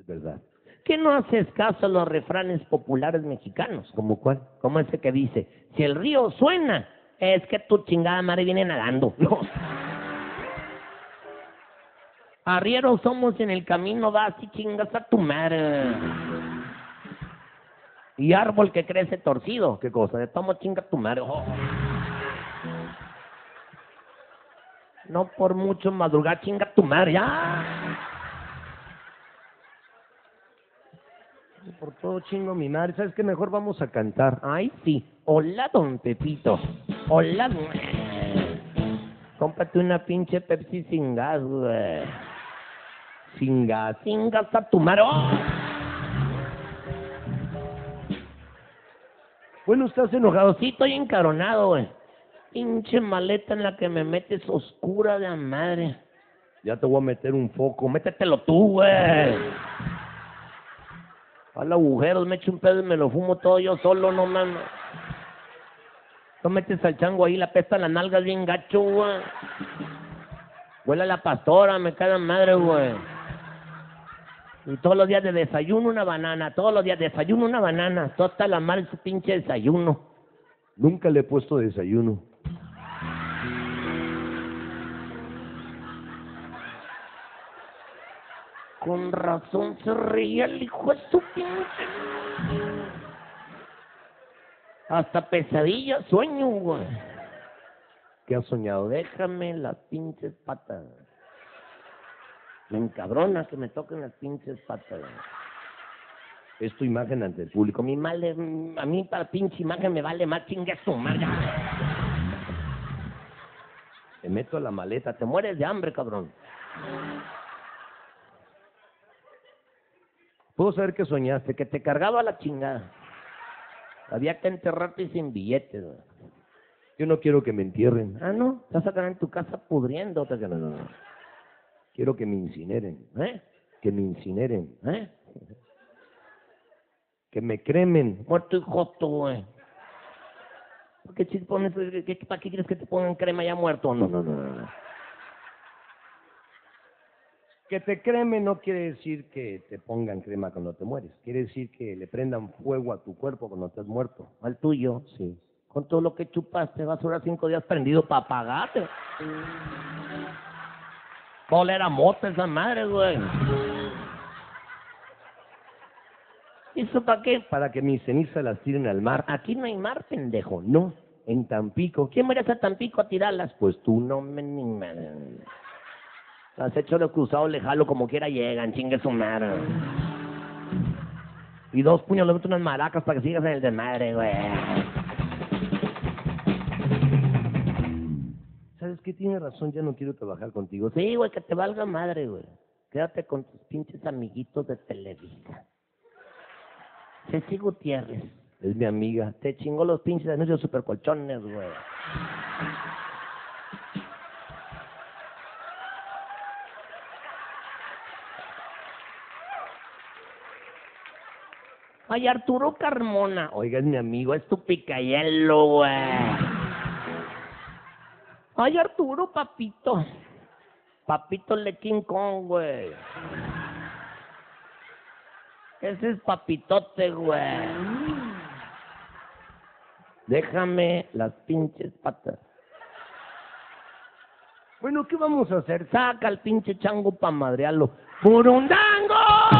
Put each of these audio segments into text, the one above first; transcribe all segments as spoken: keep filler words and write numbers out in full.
Es verdad. ¿Qué no haces caso a los refranes populares mexicanos? ¿Cómo cuál? Como ese que dice, si el río suena, es que tu chingada madre viene nadando. No. Arrieros somos en el camino, vas y chingas a tu madre. Y árbol que crece torcido, ¿qué cosa? De tomo chinga a tu madre. Oh. No por mucho madrugar, chinga a tu madre, ya. Por todo chingo mi madre. ¿Sabes qué? Mejor vamos a cantar. Ay, sí. Hola, don Pepito. Hola. Cómprate una pinche Pepsi sin gas, güey. Sin gas. Sin gas a tu madre. ¡Oh! Bueno, ¿estás enojado? Sí, estoy encaronado, güey. Pinche maleta en la que me metes oscura de a madre. Ya te voy a meter un foco. Métetelo tú, güey. Al agujeros, me echo un pedo y me lo fumo todo yo solo, no mames. No metes al chango ahí, la pesta en las nalgas bien gacho, güey. Huele a la pastora, me cae la madre, güey. Y todos los días de desayuno una banana, todos los días de desayuno una banana. Todo está la madre su pinche desayuno. Nunca le he puesto desayuno. Con razón se ríe el hijo de su pinche. Hasta pesadilla sueño, güey. ¿Qué has soñado? Déjame las pinches patas. Me encabrona que me toquen las pinches patas. Es tu imagen ante el público. Mi madre, a mí para pinche imagen me vale más, chingue a su madre. Te meto a la maleta. Te mueres de hambre, cabrón. ¿Puedo saber qué soñaste? Que te cargaba la chingada. Había que enterrarte sin billetes, güey. Yo no quiero que me entierren. Ah, no, te vas a quedar en tu casa pudriéndote. Que no, no, no. Quiero que me incineren. ¿Eh? Que me incineren. ¿Eh? Que me cremen. Muerto y joto, güey. ¿Por qué si pones, qué, ¿para qué quieres que te pongan crema ya muerto? No, no, no, no. Que te cremen no quiere decir que te pongan crema cuando te mueres. Quiere decir que le prendan fuego a tu cuerpo cuando estás muerto. ¿Al tuyo? Sí. Con todo lo que chupaste vas a durar cinco días prendido para apagarte. ¿Cuál era mota esa madre, güey? ¿Eso para qué? Para que mis cenizas las tiren al mar. Aquí no hay mar, pendejo, no. En Tampico. ¿Quién merece a Tampico a tirarlas? Pues tú. No me ni me... Has hecho lo cruzado, le jalo como quiera llegan, chingue su madre. Y dos puños le meto unas maracas para que sigas en el desmadre, güey. ¿Sabes qué? Tienes razón, ya no quiero trabajar contigo. Sí, güey, que te valga madre, güey. Quédate con tus pinches amiguitos de Televisa. Ceci Gutiérrez. Es mi amiga. Te chingó los pinches anuncios supercolchones, güey. Ay, Arturo Carmona. Oiga, es mi amigo. Es tu picayelo, güey. Ay, Arturo, papito. Papito de King Kong, güey. Ese es papitote, güey. Déjame las pinches patas. Bueno, ¿qué vamos a hacer? Saca al pinche chango pa' madrearlo. ¡Burundango!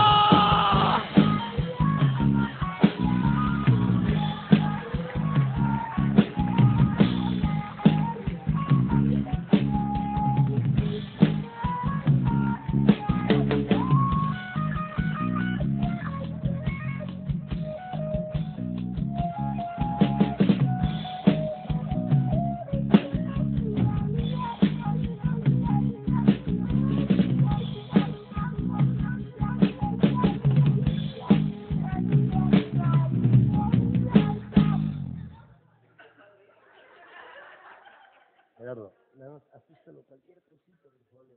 Gerardo, nada más asústalo cualquier cosita.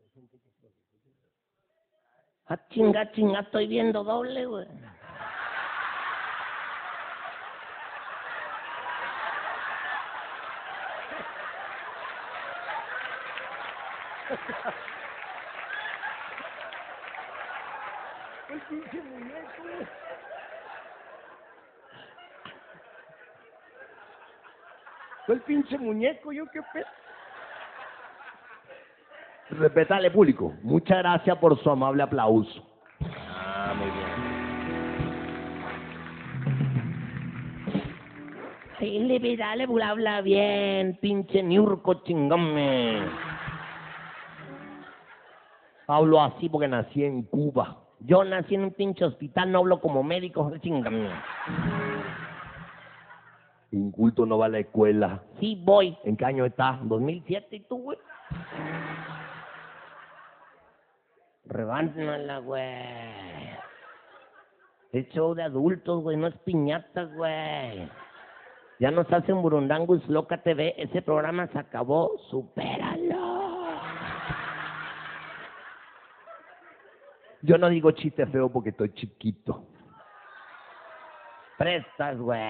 Ah, chinga, chinga, estoy viendo doble, güey. El pinche muñeco. El pinche muñeco, yo qué pedo. Respetable público. Muchas gracias por su amable aplauso. Ah, muy bien. Sí, le dale, habla bien, pinche niurco chingame. Hablo así porque nací en Cuba. Yo nací en un pinche hospital, no hablo como médico, chingame. Inculto no va a la escuela. Sí voy. ¿En qué año estás? dos mil siete, ¿y tú, güey? Rebánala, güey. Es show de adultos, güey, no es piñata, güey. Ya nos hacen Burundangus Loca T V, ese programa se acabó, supéralo. Yo no digo chiste feo porque estoy chiquito. Prestas, güey.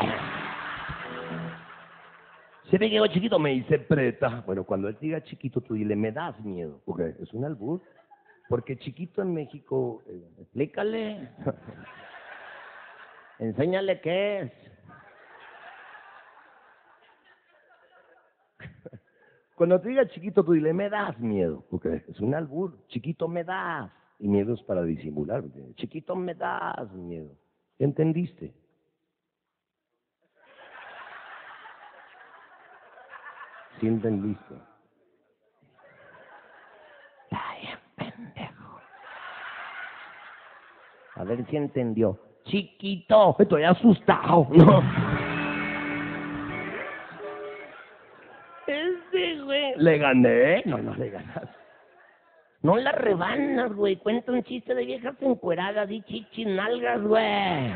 Siempre que digo chiquito me dice preta. Bueno, cuando él diga chiquito, tú dile, me das miedo. Porque es un albur. Porque chiquito en México... Eh, explícale. Enséñale qué es. Cuando te diga chiquito, tú dile, me das miedo. Porque es un albur. Chiquito me das. Y miedo es para disimular. Chiquito me das miedo. ¿Entendiste? ¿Sí entendiste? Ay, pendejo. A ver si entendió. Chiquito. Estoy asustado. No. Este, güey. ¿Le gané? No, no le ganas. No la rebanas, güey. Cuenta un chiste de viejas encueradas y chichis nalgas, güey.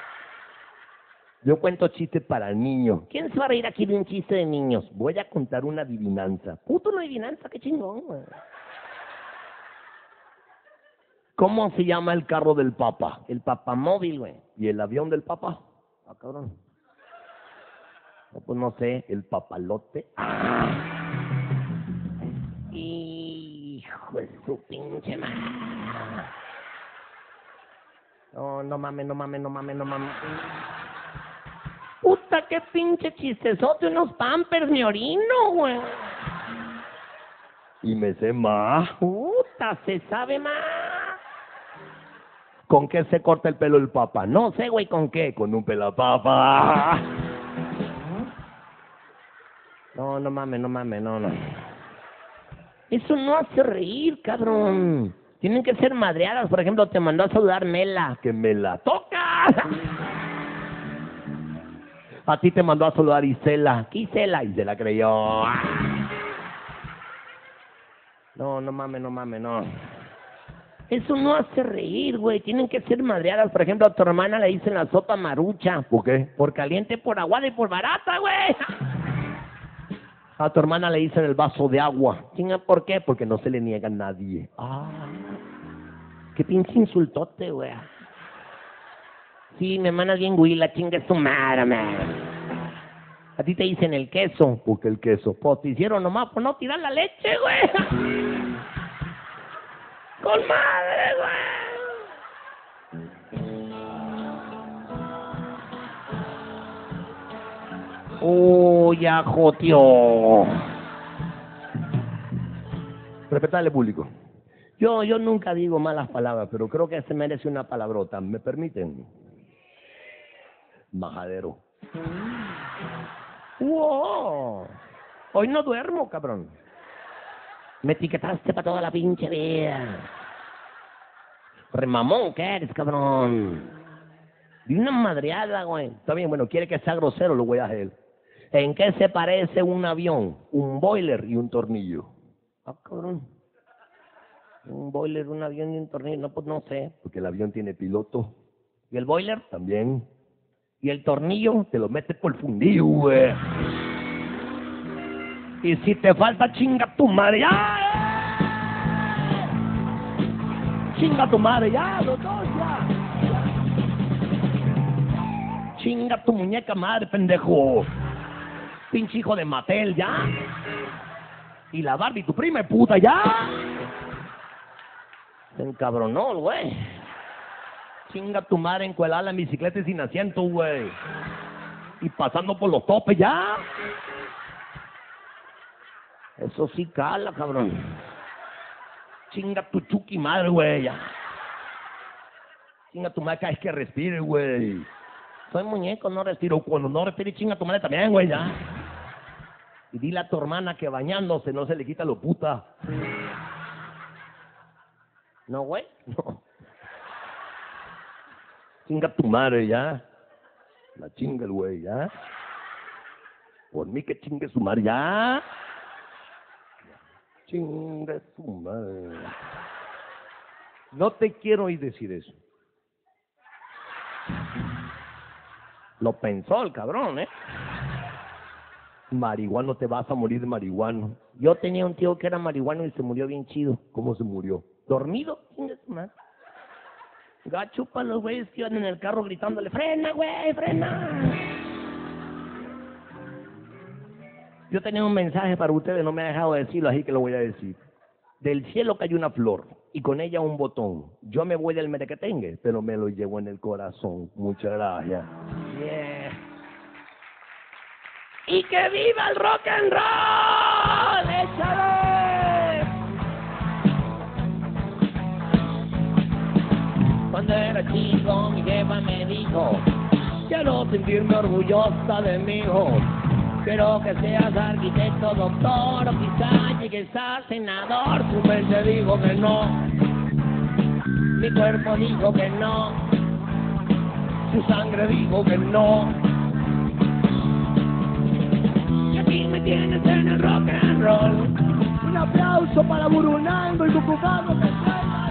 Yo cuento chistes para niños. ¿Quién se va a reír aquí de un chiste de niños? Voy a contar una adivinanza. Puto una adivinanza, qué chingón, güey. ¿Cómo se llama el carro del Papa? El papamóvil, güey. ¿Y el avión del Papa? Ah, cabrón. No, pues no sé, el papalote. Ah. Hijo de su pinche madre. No, no mames, no mames, no mames, no mames. Puta, qué pinche chistezote, unos pampers, me orino, güey. Y me sé más. Puta, se sabe más. ¿Con qué se corta el pelo el Papa? No sé, güey, ¿con qué? Con un pelapapa. No, no mames, no mames, no, no. Eso no hace reír, cabrón. Tienen que ser madreadas. Por ejemplo, te mandó a saludar Mela. Que me la toca. A ti te mandó a saludar Isela. ¿Qué Isela? Y se la creyó. No, no mames, no mames, no. Eso no hace reír, güey. Tienen que ser madreadas. Por ejemplo, a tu hermana le dicen la sopa marucha. ¿Por qué? Por caliente, por aguada y por barata, güey. A tu hermana le dicen el vaso de agua. Chinga, ¿por qué? Porque no se le niega a nadie. Ah, qué pinche insultote, güey. Sí, mi hermana es bien güila, chinga su madre, man. A ti te dicen el queso. Porque el queso. Pues te hicieron nomás por no tirar la leche, güey. Con madre, güey. Uy, ya joteó. Respetable público. Yo, yo nunca digo malas palabras, Pero creo que se merece una palabrota. ¿Me permiten? Majadero. ¡Wow! Hoy no duermo, cabrón. Me etiquetaste para toda la pinche vida. Remamón, ¿qué eres, cabrón? De una madreada, güey. Está bien, bueno, quiere que sea grosero, lo voy a hacer. ¿En qué se parece un avión? Un boiler y un tornillo. Ah, cabrón. Un boiler, un avión y un tornillo. No, pues no sé. Porque el avión tiene piloto. ¿Y el boiler? También. ¿Y el tornillo? Te lo metes por el fundillo, güey. Y si te falta, chinga tu madre, ya. Chinga tu madre, ya, los dos, ya. Chinga tu muñeca madre, pendejo. Pinche hijo de Mattel, ya. Y la Barbie, tu prima puta, ya. Se encabronó, güey. Chinga tu madre encuelada en bicicleta y sin asiento, güey. Y pasando por los topes, ya. Eso sí cala, cabrón. Chinga tu chuki madre, güey, ya. Chinga tu madre, cada vez que respire, güey. Soy muñeco, no respiro. Cuando no respire, chinga tu madre también, güey, ya. Y dile a tu hermana que bañándose no se le quita lo puta. ¿No, güey? No. Chinga tu madre, ya. La chinga el güey, ya. Por mí que chingue su madre, ya. Chingue su madre. No te quiero oír decir eso. Lo pensó el cabrón, ¿eh? Marihuano, te vas a morir de marihuano. Yo tenía un tío que era marihuano y se murió bien chido. ¿Cómo se murió? ¿Dormido? Chinga su madre. Gacho para los güeyes que iban en el carro gritándole, ¡frena, güey, frena! Yo tenía un mensaje para ustedes, no me ha dejado decirlo, así que lo voy a decir. Del cielo cayó una flor y con ella un botón. Yo me voy del merequetengue, pero me lo llevo en el corazón. Muchas gracias. Yeah. ¡Y que viva el rock and roll! ¡Échale! Cuando era chico, mi jefa me dijo, quiero sentirme orgullosa de mi hijo. Quiero que seas arquitecto, doctor, o quizás llegues a senador. Su mente dijo que no, mi cuerpo dijo que no, su sangre dijo que no. Y aquí me tienes en el rock and roll. Un aplauso para Burunango y Cucucado que suena.